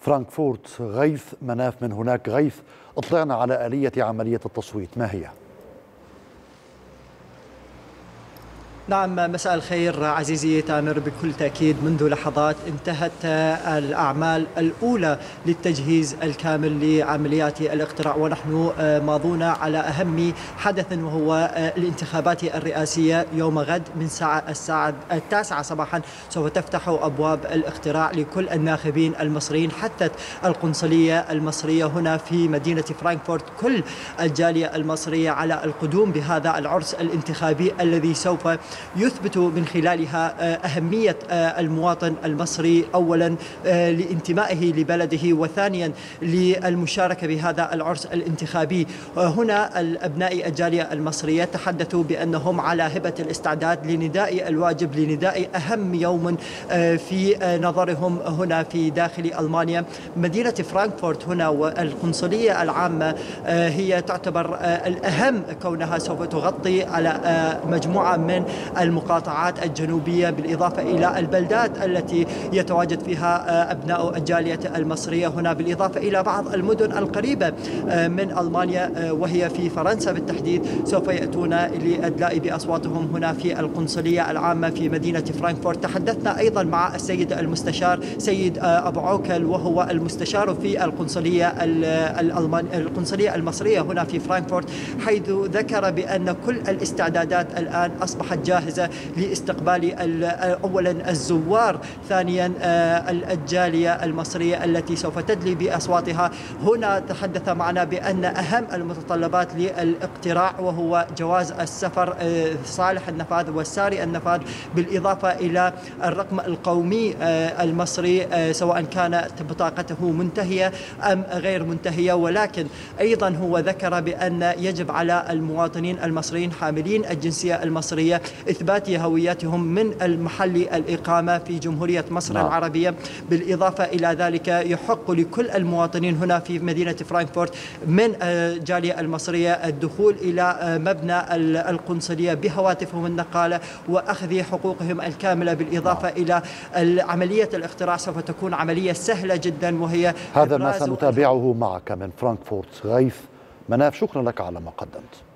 فرانكفورت غيث مناف من هناك. غيث، اطلعنا على آلية عملية التصويت، ما هي؟ نعم، مساء الخير عزيزي تامر. بكل تأكيد منذ لحظات انتهت الأعمال الأولى للتجهيز الكامل لعمليات الاقتراع، ونحن ماضون على أهم حدث وهو الانتخابات الرئاسية يوم غد من الساعة 9 صباحا. سوف تفتح أبواب الاقتراع لكل الناخبين المصريين. حثت القنصلية المصرية هنا في مدينة فرانكفورت كل الجالية المصرية على القدوم بهذا العرس الانتخابي الذي سوف يثبت من خلالها أهمية المواطن المصري، أولا لانتمائه لبلده، وثانيا للمشاركة بهذا العرس الانتخابي. هنا الأبناء الجالية المصرية تحدثوا بأنهم على هبة الاستعداد لنداء الواجب، لنداء أهم يوم في نظرهم هنا في داخل ألمانيا. مدينة فرانكفورت هنا والقنصلية العامة هي تعتبر الأهم، كونها سوف تغطي على مجموعة من المقاطعات الجنوبية، بالإضافة إلى البلدات التي يتواجد فيها أبناء الجالية المصرية هنا، بالإضافة إلى بعض المدن القريبة من ألمانيا وهي في فرنسا بالتحديد. سوف يأتون لإدلاء بأصواتهم هنا في القنصلية العامة في مدينة فرانكفورت. تحدثنا أيضا مع السيد المستشار سيد أبو عوكل، وهو المستشار في القنصلية المصرية هنا في فرانكفورت، حيث ذكر بأن كل الاستعدادات الآن أصبحت جاهزة لاستقبال أولا الزوار، ثانيا الجالية المصرية التي سوف تدلي بأصواتها. هنا تحدث معنا بأن أهم المتطلبات للاقتراع وهو جواز السفر صالح النفاذ والساري النفاذ، بالإضافة إلى الرقم القومي المصري سواء كانت بطاقته منتهية أم غير منتهية. ولكن أيضا هو ذكر بأن يجب على المواطنين المصريين حاملين الجنسية المصرية إثبات هويتهم من المحل الإقامة في جمهورية مصر العربية. بالإضافة إلى ذلك يحق لكل المواطنين هنا في مدينة فرانكفورت من الجالية المصرية الدخول إلى مبنى القنصلية بهواتفهم النقالة وأخذ حقوقهم الكاملة. بالإضافة إلى عملية الاقتراع سوف تكون عملية سهلة جدا، وهي هذا ما سنتابعه معك من فرانكفورت. غيث مناف، شكرا لك على ما قدمت.